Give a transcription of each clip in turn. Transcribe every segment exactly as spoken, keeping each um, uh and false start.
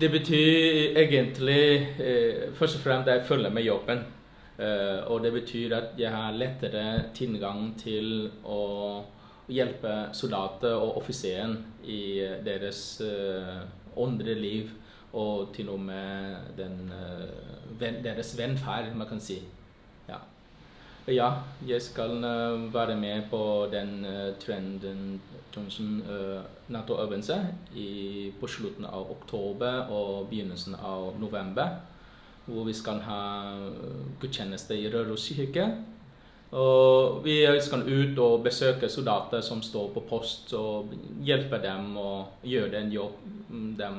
Det betyr egentlig, eh, først og fremst at jeg følger med jobben. Eh, og det betyr at jeg har lettere tilgang til å hjelpe soldater og offiseren i deres eh, åndre liv, og til og med den, eh, ven, deres velferd, man kan si. Ja. Ja, jeg skal uh, være med på den uh, trenden uh, NATO-øvelse på slutten av oktober og begynnelsen av november, hvor vi skal ha gudstjeneste i Røros kirke. Og vi skal ut og besøke soldater som står på post, og hjelpe dem å gjøre den jobb de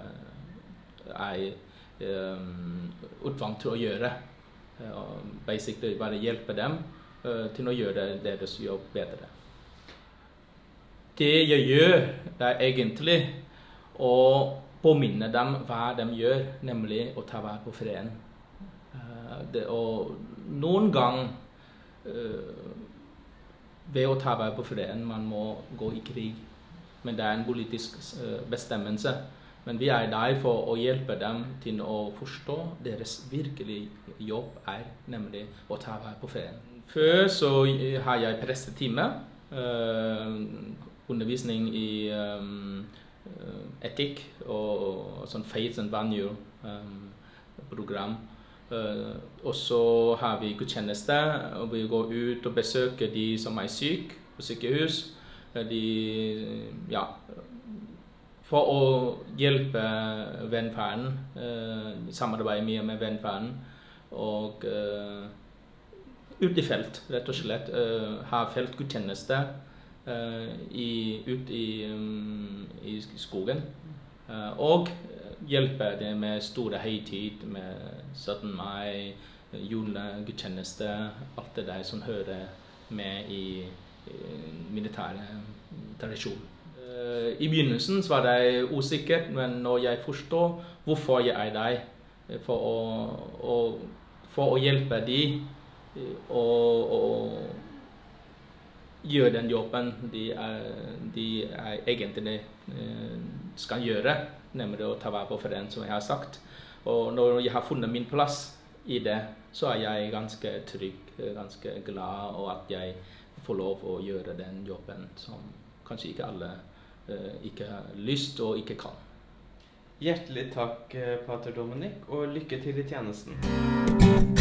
uh, er um, utvant til å gjøre. Uh, basically bare hjelpe dem uh, til å gjøre deres jobb bedre. Det jeg gjør er egentlig å påminne dem hva de gjør, nemlig å ta vare på freden. Uh, det, og noen gang uh, ved å ta vare på freden man må gå i krig, men det er en politisk uh, bestemmelse. Men vi er der for å hjelpe dem til å forstå deres virkelige jobb er, nemlig å ta vare på freden. Før så har jeg prestetime, uh, undervisning i um, etikk og, og sånn faith and value um, program. Uh, og så har vi gudstjeneste, og vi går ut og besøker de som er syke på sykehus. De, ja, for å hjelpe velferden, uh, samarbeide mye med velferden, og uh, ut i felt, rett og slett, uh, ha feltgudstjeneste uh, i, ut i, um, i skogen, uh, og hjelpe det med store høytid, med syttende mai, julegudstjeneste, alt det der som hører med i, i militære tradisjon. I begynnelsen var det usikkert, men når jeg forstår hvorfor jeg er der, for å, å, for å hjelpe dem og, og gjøre den jobben de, er, de er egentlig skal gjøre, nemlig å ta vare på freden, som jeg har sagt. Og når jeg har funnet min plass i det, så er jeg ganske trygg, ganske glad, og at jeg får lov å gjøre den jobben som kanskje ikke alle Uh, ikke har lyst og ikke kan. Hjertelig takk, Pater Dominik, og lykke til i tjenesten.